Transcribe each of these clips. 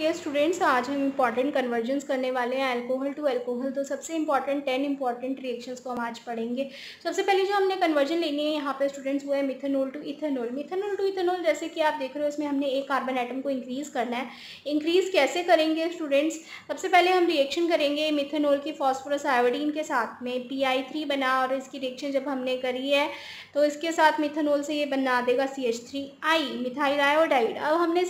ये स्टूडेंट्स आज हम इंपॉर्टेंट कन्वर्जन्स करने वाले हैं अल्कोहल टू अल्कोहल। तो सबसे इंपॉर्टेंट 10 इंपॉर्टेंट रिएक्शंस को हम आज पढ़ेंगे। सबसे पहले जो हमने कन्वर्जन लेनी है यहाँ पे स्टूडेंट्स वो है methanol to ethanol. Methanol to ethanol जैसे कि आप देख रहे हो इसमें हमने एक कार्बन एटम को इंक्रीज करना है। इंक्रीज कैसे करेंगे स्टूडेंट्स? सबसे पहले हम रिएक्शन करेंगे मिथेनॉल की फॉस्फोरस आयोडीन के साथ में PI3 बना, और इसकी रिएक्शन जब हमने करी है तो इसके साथ मिथेनॉल से ये बना देगा CH3I मिथाइल आयोडाइड। अब हमने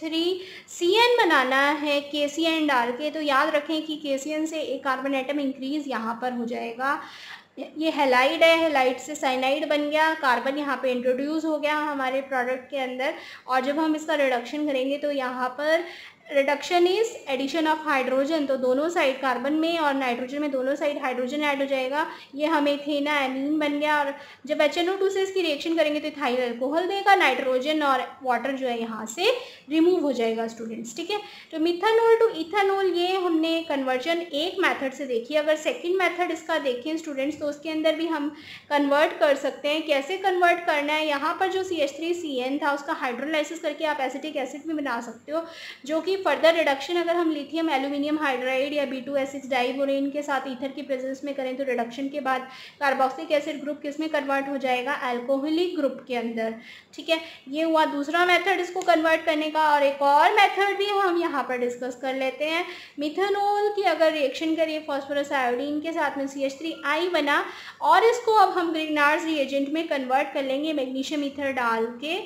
CH3CN बनाना है KCN डाल के, तो याद रखें कि KCN से एक कार्बन एटम इंक्रीज यहाँ पर हो जाएगा। ये हेलाइड है, हेलाइड से साइनाइड बन गया, कार्बन यहाँ पे इंट्रोड्यूस हो गया हमारे प्रोडक्ट के अंदर। और जब हम इसका रिडक्शन करेंगे तो यहाँ पर reduction is addition of hydrogen, तो दोनों साइड कार्बन में और नाइट्रोजन में दोनों साइड हाइड्रोजन ऐड हो जाएगा। ये हमें थेना एमीन बन गया। और जब HNO2 से इसकी रिएक्शन करेंगे तो इथाइल अल्कोहल देगा, नाइट्रोजन और वाटर जो है यहाँ से रिमूव हो जाएगा स्टूडेंट्स। ठीक है, तो मिथेनॉल टू इथेनॉल ये हमने कन्वर्जन एक मेथड से देखी। अगर सेकेंड मेथड इसका देखें स्टूडेंट्स तो उसके अंदर भी हम कन्वर्ट कर सकते हैं। कैसे कन्वर्ट करना है? यहाँ पर जो CH3CN था उसका हाइड्रोलाइसिस करके आप एसिटिक एसिड भी बना सकते हो, जो कि फर्दर रिडक्शन अगर हम लिथियम एल्यूमिनियम हाइड्राइड या B2S6 डाइबोरेन के साथ ईथर की प्रेजेंस में करें तो रिडक्शन के बाद कार्बोक्सिलिक एसिड ग्रुप किस में कन्वर्ट हो जाएगा? अल्कोहलिक ग्रुप के अंदर। ठीक है, ये हुआ दूसरा मेथड इसको कन्वर्ट करने का। और एक और मेथड भी हम यहाँ पर डिस्कस कर लेते हैं। मिथेनॉल की अगर रिएक्शन करिए फॉस्फोरस आयोडीन के साथ में CH3I बना, और इसको अब हम ग्रिग्नार्ड्स रिएजेंट में कन्वर्ट कर लेंगे मैग्नीशियम ईथर डाल के।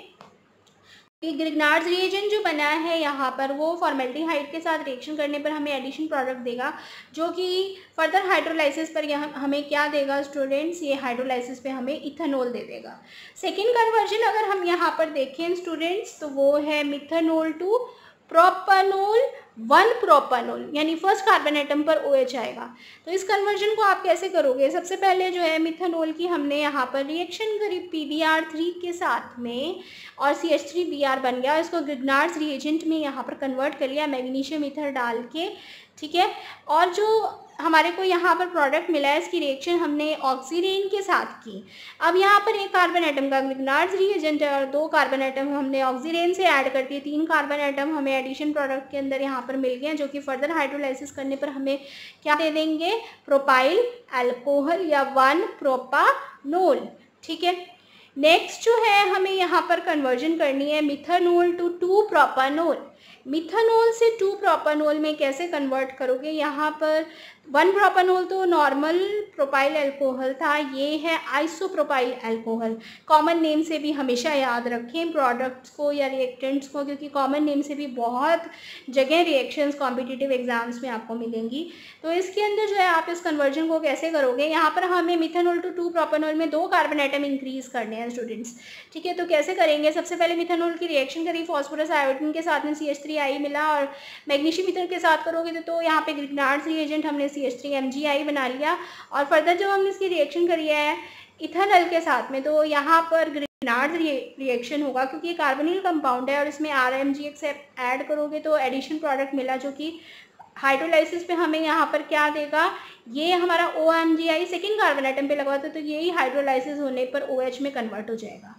ग्रिग्नार्ड्स रिएजेंट जो बना है यहाँ पर वो फॉर्मेल्डिहाइड के साथ रिएक्शन करने पर हमें एडिशन प्रोडक्ट देगा, जो कि फर्दर हाइड्रोलाइसिस पर यहाँ हमें क्या देगा स्टूडेंट्स? ये हाइड्रोलाइसिस पे हमें इथेनॉल दे देगा। सेकेंड कन्वर्जन अगर हम यहाँ पर देखें स्टूडेंट्स तो वो है मिथेनॉल टू प्रोपेनॉल 1 प्रोपेनॉल, यानी फर्स्ट कार्बन एटम पर OH आएगा। तो इस कन्वर्जन को आप कैसे करोगे? सबसे पहले जो है मिथेनॉल की हमने यहाँ पर रिएक्शन करी PBr3 के साथ में और CH3Br बन गया। इसको ग्रिग्नार्ड्स रिएजेंट में यहाँ पर कन्वर्ट कर लिया मैग्नीशियम ईथर डाल के। ठीक है, और जो हमारे को यहाँ पर प्रोडक्ट मिला है इसकी रिएक्शन हमने ऑक्सीरेन के साथ की। अब यहाँ पर एक कार्बन एटम का ग्रिग्नार्ड्स रिएजेंट है और 2 कार्बन एटम हमने ऑक्सीरेन से ऐड कर दिए। 3 कार्बन एटम हमें एडिशन प्रोडक्ट के अंदर यहाँ पर मिल गए, जो कि फर्दर हाइड्रोलाइसिस करने पर हमें क्या दे देंगे? प्रोपाइल अल्कोहल या 1 प्रोपानॉल। ठीक है, नेक्स्ट जो है हमें यहाँ पर कन्वर्जन करनी है मिथेनॉल टू 2 प्रोपानॉल। मिथेनॉल से 2 प्रोपानॉल में कैसे कन्वर्ट करोगे? यहाँ पर 1 प्रोपानॉल तो नॉर्मल प्रोपाइल अल्कोहल था, ये है आइसोप्रोपाइल अल्कोहल। कॉमन नेम से भी हमेशा याद रखें प्रोडक्ट्स को या रिएक्टेंट्स को, क्योंकि कॉमन नेम से भी बहुत जगह रिएक्शंस कॉम्पिटिटिव एग्जाम्स में आपको मिलेंगी। तो इसके अंदर जो है आप इस कन्वर्जन को कैसे करोगे? यहाँ पर हमें मिथेनॉल टू 2 प्रोपानॉल में 2 कार्बन एटम इंक्रीज करने हैं स्टूडेंट्स। ठीक है, तो कैसे करेंगे? सबसे पहले मिथेनॉल की रिएक्शन करी फॉस्फोरस आयोडीन के साथ में CH3I मिला, और मैग्नीशियम ईथर के साथ करोगे तो यहाँ पे ग्रिग्नार्ड्स रिएजेंट हमने CH3MgI बना लिया। और फर्दर जब हमने इसकी रिएक्शन करी है इथेनॉल के साथ में तो यहाँ पर ग्रिग्नार्ड्स रिएक्शन होगा, क्योंकि ये कार्बोनिल कंपाउंड है और इसमें RMgX ऐड करोगे तो एडिशन प्रोडक्ट मिला, जो कि हाइड्रोलाइसिस पे हमें यहाँ पर क्या देगा? ये हमारा OMgI सेकेंड कार्बन एटम पे लगवाता तो यही हाइड्रोलाइसिस होने पर OH में कन्वर्ट हो जाएगा।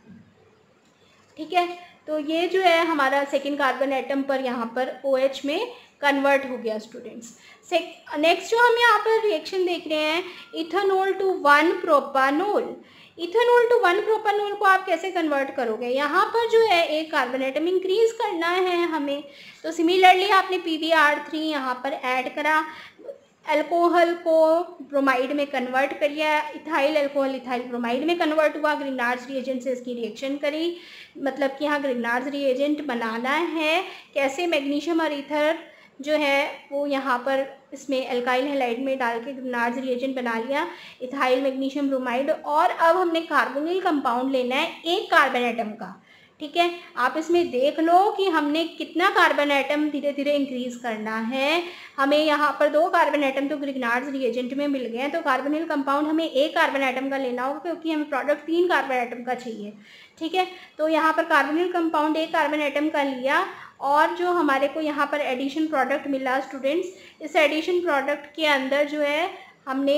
ठीक है, तो ये जो है हमारा सेकेंड कार्बन एटम पर यहाँ पर OH में कन्वर्ट हो गया स्टूडेंट्स। नेक्स्ट जो हम यहाँ पर रिएक्शन देख रहे हैं ethanol to 1 propanol. Ethanol to 1 propanol को आप कैसे कन्वर्ट करोगे? यहाँ पर जो है एक कार्बन एटम इंक्रीज करना है हमें, तो सिमिलरली आपने PBr3 यहाँ पर ऐड करा, अल्कोहल को ब्रोमाइड में कन्वर्ट कर लिया, इथाइल अल्कोहल इथाइल ब्रोमाइड में कन्वर्ट हुआ, ग्रिग्नार्ड्स रिएजेंट से इसकी रिएक्शन करी। मतलब कि यहाँ ग्रिग्नार्ड्स रिएजेंट बनाना है कैसे? मैग्नीशियम और ईथर जो है वो यहाँ पर इसमें अल्काइल हैलाइड में डाल के ग्रिग्नार्ड्स रिएजेंट बना लिया, इथाइल मैग्नीशियम ब्रोमाइड। और अब हमने कार्बोनिल कंपाउंड लेना है एक कार्बन एटम का। ठीक है, आप इसमें देख लो कि हमने कितना कार्बन एटम धीरे धीरे इंक्रीज करना है। हमें यहाँ पर 2 कार्बन एटम तो ग्रिग्नार्ड्स रिएजेंट में मिल गए हैं, तो कार्बोनिल कंपाउंड हमें एक कार्बन एटम का लेना होगा, क्योंकि हमें प्रोडक्ट 3 कार्बन एटम का चाहिए। ठीक है, तो यहाँ पर कार्बोनिल कंपाउंड एक कार्बन एटम का लिया, और जो हमारे को यहाँ पर एडिशन प्रोडक्ट मिला स्टूडेंट्स, इस एडिशन प्रोडक्ट के अंदर जो है हमने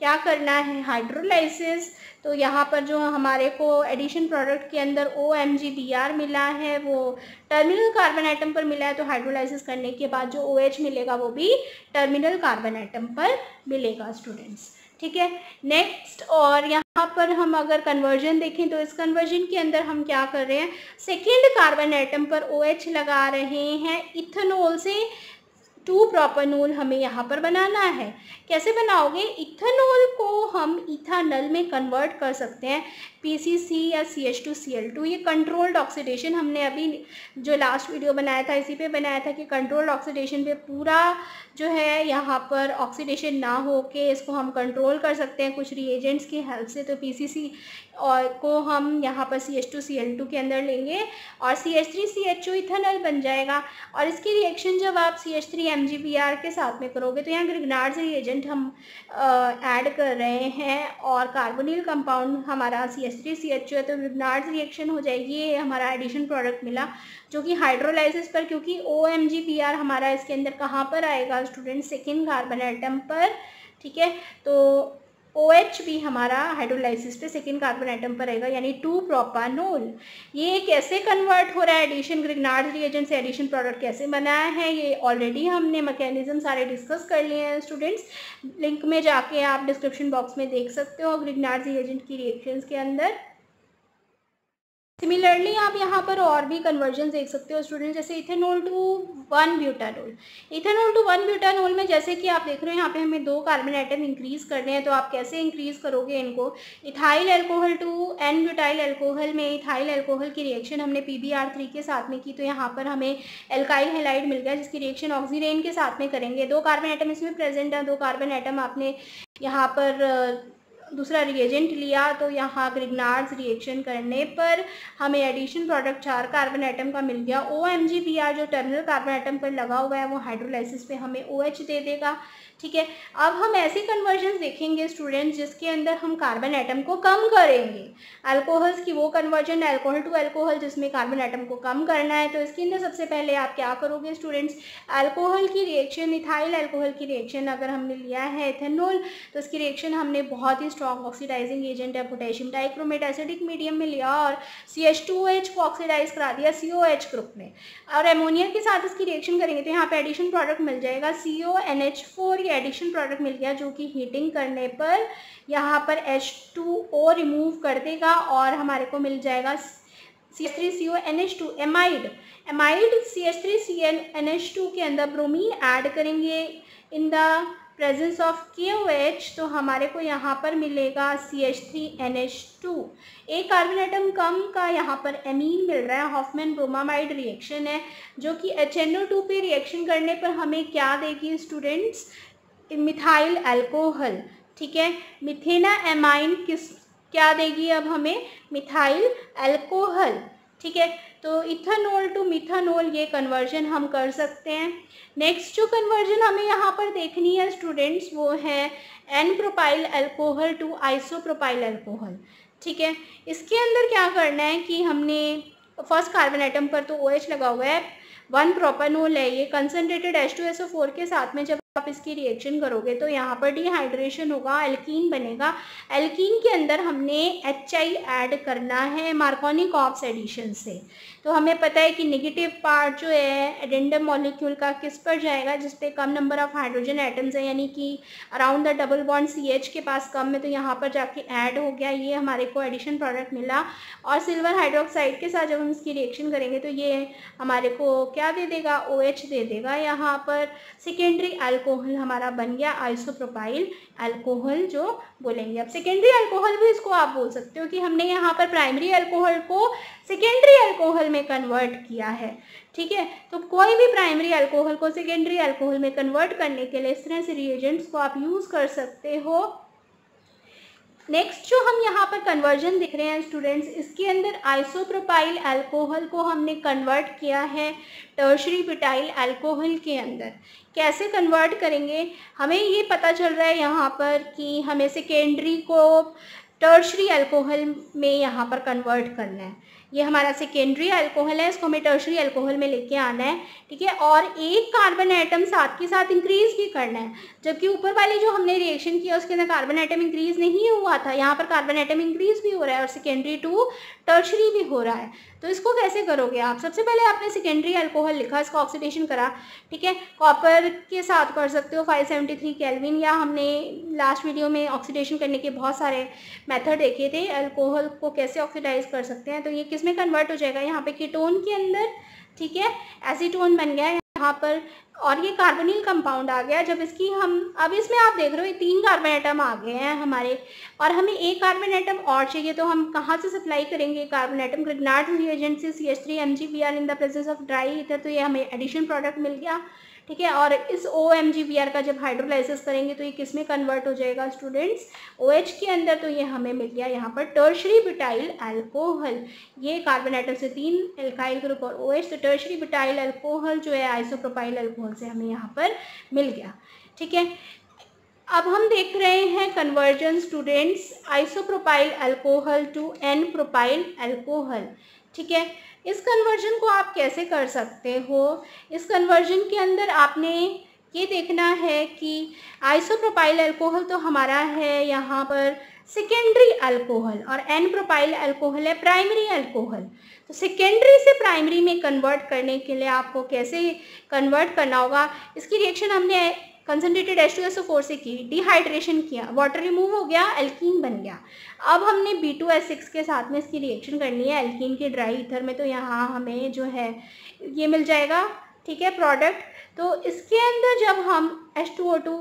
क्या करना है, हाइड्रोलाइसिस। तो यहाँ पर जो हमारे को एडिशन प्रोडक्ट के अंदर OMgBr मिला है वो टर्मिनल कार्बन आइटम पर मिला है, तो हाइड्रोलाइसिस करने के बाद जो OH मिलेगा वो भी टर्मिनल कार्बन आइटम पर मिलेगा स्टूडेंट्स, ठीक है। नेक्स्ट, और यहाँ पर हम अगर कन्वर्जन देखें तो इस कन्वर्जन के अंदर हम क्या कर रहे हैं, सेकेंड कार्बन आइटम पर OH लगा रहे हैं, इथेनॉल से 2-प्रोपेनॉल हमें यहाँ पर बनाना है। कैसे बनाओगे, इथेनॉल को हम इथानल में कन्वर्ट कर सकते हैं, PCC या CH2Cl2। ये कंट्रोल्ड ऑक्सीडेशन हमने अभी जो लास्ट वीडियो बनाया था इसी पे बनाया था कि कंट्रोल्ड ऑक्सीडेशन पे पूरा जो है यहाँ पर ऑक्सीडेशन ना हो के इसको हम कंट्रोल कर सकते हैं कुछ रिएजेंट्स की हेल्प से। तो PCC और को हम यहाँ पर CH2Cl2 के अंदर लेंगे और CH3CHO इथेनॉल बन जाएगा। और इसकी रिएक्शन जब आप CH3MgBr के साथ में करोगे तो यहाँ ग्रिग्नार्ड्स रिएजेंट हम ऐड कर रहे हैं और कार्बोनिल कंपाउंड हमारा CH3CHO है, तो ग्रिग्नार्ड्स रिएक्शन हो जाएगी। ये हमारा एडिशन प्रोडक्ट मिला जो कि हाइड्रोलाइसिस पर, क्योंकि OMgBr हमारा इसके अंदर कहाँ पर आएगा स्टूडेंट, सेकेंड कार्बन आइटम पर, ठीक है। तो OH भी हमारा हाइड्रोलाइसिस पे सेकेंड कार्बन आइटम पर रहेगा, यानी 2-प्रोपेनॉल। ये कैसे कन्वर्ट हो रहा है एडिशन, ग्रिग्नार्ड्स रिएजेंट से एडिशन प्रोडक्ट कैसे बनाया है, ये ऑलरेडी हमने मैकेनिज्म सारे डिस्कस कर लिए हैं स्टूडेंट्स। लिंक में जाके आप डिस्क्रिप्शन बॉक्स में देख सकते हो ग्रिग्नार्ड्स रिएजेंट की रिएक्शंस के अंदर। सिमिलरली आप यहाँ पर और भी कन्वर्जन देख सकते हो स्टूडेंट, जैसे ethanol to one butanol. Ethanol to one butanol में जैसे कि आप देख रहे हो यहाँ पे हमें 2 कार्बन आइटम इंक्रीज करने हैं, तो आप कैसे इंक्रीज करोगे इनको, ethyl alcohol to n butyl alcohol में इथाइल अल्कोहल की रिएक्शन हमने PbR3 के साथ में की, तो यहाँ पर हमें एल्काइल हैलाइड मिल गया जिसकी रिएक्शन ऑक्सीरेन के साथ में करेंगे। 2 कार्बन आइटम इसमें प्रेजेंट है, 2 कार्बन आइटम आपने यहाँ पर दूसरा रिएजेंट लिया, तो यहाँ ग्रिग्नार्ड्स रिएक्शन करने पर हमें एडिशन प्रोडक्ट 4 कार्बन आइटम का मिल गया। OMgBr जो टर्मिनल कार्बन आइटम पर लगा हुआ है वो हाइड्रोलाइसिस पे हमें OH दे देगा, ठीक है। अब हम ऐसे कन्वर्जन देखेंगे स्टूडेंट्स जिसके अंदर हम कार्बन आइटम को कम करेंगे। अल्कोहल्स की वो कन्वर्जन अल्कोहल टू अल्कोहल जिसमें कार्बन आइटम को कम करना है, तो इसके अंदर सबसे पहले आप क्या करोगे स्टूडेंट्स, अल्कोहल की रिएक्शन, इथाइल अल्कोहल की रिएक्शन अगर हमने लिया है इथेनॉल, तो इसकी रिएक्शन हमने बहुत ही स्ट्रॉन्ग ऑक्सीडाइजिंग एजेंट है पोटेशियम डाइक्रोमेट एसिडिक मीडियम में लिया और CH2OH को ऑक्सीडाइज करा दिया COH ग्रुप में, और एमोनिया के साथ इसकी रिएक्शन करेंगे तो यहाँ पे एडिशन प्रोडक्ट मिल जाएगा CONH4। एडिशन प्रोडक्ट मिल गया जो कि हीटिंग करने पर यहाँ पर H2O रिमूव कर देगा और हमारे को मिल जाएगा CH3CONH2 एमाइड। CH3CNH2 के अंदर ब्रोमीन ऐड करेंगे in the presence of KOH, तो हमारे को यहाँ पर मिलेगा CH3NH2। एक कार्बन आइटम कम का यहाँ पर एमीन मिल रहा है, हॉफमैन ब्रोमामाइड रिएक्शन है जो कि HNO2 पे रिएक्शन करने पर हमें क्या देगी स्टूडेंट्स, मिथाइल अल्कोहल, ठीक है। मिथेना एमाइन क्या देगी अब हमें, मिथाइल अल्कोहल, ठीक है। तो इथेनॉल टू मिथेनॉल ये कन्वर्जन हम कर सकते हैं। नेक्स्ट जो कन्वर्जन हमें यहाँ पर देखनी है स्टूडेंट्स वो है n propyl alcohol to isopropyl alcohol, ठीक है। इसके अंदर क्या करना है कि हमने फर्स्ट कार्बन आइटम पर तो OH लगा हुआ है, 1-प्रोपेनॉल है, ये कंसनट्रेटेड H2SO4 के साथ में जब आप इसकी रिएक्शन करोगे तो यहाँ पर डिहाइड्रेशन होगा, एल्कीन बनेगा। एल्कीन के अंदर हमने HI ऐड करना है मार्कोनी-कॉप्स एडिशन से। तो हमें पता है कि नेगेटिव पार्ट जो है एडेंडम मॉलिक्यूल का किस पर जाएगा, जिस पे कम नंबर ऑफ हाइड्रोजन एटम्स है, यानी कि around the double bond CH के पास कम है, तो यहाँ पर जाके ऐड हो गया, ये हमारे को एडिशन प्रोडक्ट मिला। और सिल्वर हाइड्रोक्साइड के साथ जब हम इसकी रिएक्शन करेंगे तो ये हमारे को क्या दे देगा, OH दे देगा। यहाँ पर सेकेंडरी अल्कोहल हमारा बन गया आइसोप्रोपाइल अल्कोहल जो बोलेंगे। अब सेकेंडरी अल्कोहल भी इसको आप बोल सकते हो कि हमने यहाँ पर प्राइमरी अल्कोहल को सेकेंडरी अल्कोहल में कन्वर्ट किया है, ठीक है। तो कोई भी प्राइमरी अल्कोहल को सेकेंडरी अल्कोहल में कन्वर्ट करने के लिए इस तरह से रिएजेंट्स को आप यूज़ कर सकते हो। नेक्स्ट जो हम यहाँ पर कन्वर्जन दिख रहे हैं स्टूडेंट्स, इसके अंदर आइसोप्रोपाइल अल्कोहल को हमने कन्वर्ट किया है टर्शरी ब्यूटाइल अल्कोहल के अंदर। कैसे कन्वर्ट करेंगे, हमें ये पता चल रहा है यहाँ पर कि हमें सेकेंडरी को टर्शरी अल्कोहल में यहाँ पर कन्वर्ट करना है। ये हमारा सेकेंडरी अल्कोहल है, इसको हमें टर्शरी अल्कोहल में लेके आना है, ठीक है। और एक कार्बन एटम साथ के साथ इंक्रीज भी करना है, जबकि ऊपर वाली जो हमने रिएक्शन किया उसके अंदर कार्बन एटम इंक्रीज नहीं हुआ था, यहाँ पर कार्बन एटम इंक्रीज भी हो रहा है और सेकेंडरी टू टर्शरी भी हो रहा है। तो इसको कैसे करोगे आप? सबसे पहले आपने सेकेंडरी अल्कोहल लिखा, इसका ऑक्सीडेशन करा, ठीक है। कॉपर के साथ कर सकते हो 573 केल्विन, या हमने लास्ट वीडियो में ऑक्सीडेशन करने के बहुत सारे मेथड देखे थे, अल्कोहल को कैसे ऑक्सीडाइज कर सकते हैं। तो ये किस में कन्वर्ट हो जाएगा? यहाँ पे कीटोन के अंदर, ठीक है, एसीटोन बन गया यहाँ पर, और ये कार्बोनिल कंपाउंड आ गया। जब इसकी हम अब इसमें आप देख रहे हो 3 कार्बन एटम आ गए हैं हमारे, और हमें एक कार्बन एटम और चाहिए, तो हम कहाँ से सप्लाई करेंगे कार्बन एटम? ग्रिग्नार्ड रिएजेंट से CH3Mg in the presence of dry ether, तो ये हमें एडिशन प्रोडक्ट मिल गया, ठीक है। और इस OMgBr का जब हाइड्रोलाइसिस करेंगे तो ये किस में कन्वर्ट हो जाएगा स्टूडेंट्स? OH के अंदर। तो ये हमें मिल गया यहाँ पर टर्शरी ब्यूटाइल अल्कोहल। ये कार्बन एटम से 3 एल्काइल ग्रुप और OH, तो टर्शरी ब्यूटाइल अल्कोहल जो है आइसोप्रोपाइल अल्कोहल से हमें यहाँ पर मिल गया, ठीक है। अब हम देख रहे हैं conversion students, isopropyl alcohol to N propyl alcohol, ठीक है। इस कन्वर्जन को आप कैसे कर सकते हो? इस कन्वर्जन के अंदर आपने ये देखना है कि आइसोप्रोपाइल अल्कोहल तो हमारा है यहाँ पर सेकेंडरी अल्कोहल, और एन प्रोपाइल अल्कोहल है प्राइमरी अल्कोहल। तो सेकेंडरी से प्राइमरी में कन्वर्ट करने के लिए आपको कैसे कन्वर्ट करना होगा? इसकी रिएक्शन हमने कंसनट्रेटेड H2SO4 से की, डिहाइड्रेशन किया, वाटर रिमूव हो गया, एल्कीन बन गया। अब हमने B2S6 के साथ में इसकी रिएक्शन करनी है एल्कीन के ड्राई ईथर में, तो यहाँ हमें जो है ये मिल जाएगा, ठीक है, प्रोडक्ट। तो इसके अंदर जब हम H2O2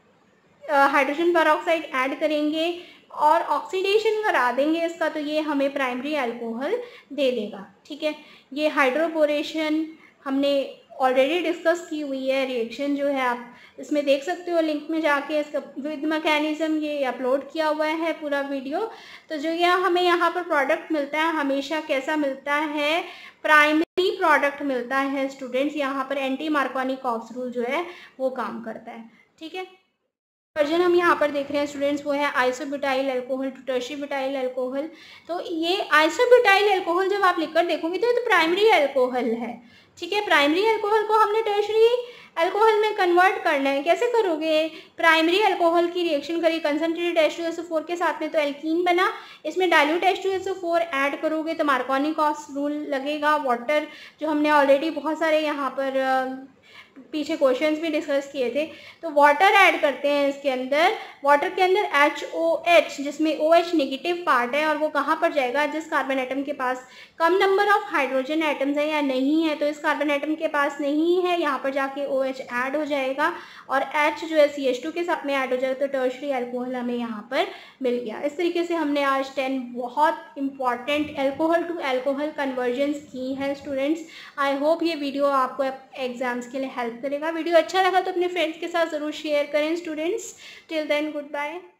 हाइड्रोजन पेरोक्साइड ऐड करेंगे और ऑक्सीडेशन करा देंगे इसका, तो ये हमें प्राइमरी अल्कोहल दे देगा, ठीक है। ये हाइड्रोपोरेशन हमने ऑलरेडी डिस्कस की हुई है, रिएक्शन जो है आप इसमें देख सकते हो लिंक में जाके, इसका विद मैकेनिज्म ये अपलोड किया हुआ है पूरा वीडियो। तो जो ये हमें यहाँ पर प्रोडक्ट मिलता है हमेशा कैसा मिलता है? प्राइमरी प्रोडक्ट मिलता है स्टूडेंट्स। यहाँ पर एंटी मार्कोनी कॉक्स रूल जो है वो काम करता है, ठीक है। वर्जन हम यहाँ पर देख रहे हैं स्टूडेंट्स वो है isobutyl alcohol to tertiary butyl alcohol. तो ये आइसोब्यूटाइल अल्कोहल जब आप लिखकर देखोगे तो ये तो प्राइमरी अल्कोहल है, ठीक है। प्राइमरी अल्कोहल को हमने टर्शरी अल्कोहल में कन्वर्ट करना है। कैसे करोगे? प्राइमरी अल्कोहल की रिएक्शन करी कंसनट्रेटेड H2SO4 के साथ में, तो एल्कीन बना, इसमें डाइल्यूट H2SO4 ऐड करोगे तो मार्कोनी कॉक्स रूल लगेगा। वाटर जो हमने ऑलरेडी बहुत सारे यहाँ पर पीछे क्वेश्चंस भी डिस्कस किए थे, तो वाटर ऐड करते हैं इसके अंदर। वाटर के अंदर HOH जिसमें OH नेगेटिव पार्ट है, और वो कहाँ पर जाएगा? जिस कार्बन एटम के पास कम नंबर ऑफ हाइड्रोजन एटम्स है या नहीं है, तो इस कार्बन एटम के पास नहीं है, यहाँ पर जाके OH ऐड हो जाएगा और H जो है CH2 के साथ में ऐड हो जाएगा, तो टर्शरी अल्कोहल हमें यहाँ पर मिल गया। इस तरीके से हमने आज 10 बहुत important alcohol to alcohol conversions की हैं स्टूडेंट्स। आई होप ये वीडियो आपको एग्जाम्स के लिए हेल्प करेगा। वीडियो अच्छा लगा तो अपने फ्रेंड्स के साथ ज़रूर शेयर करें students. Till then good bye.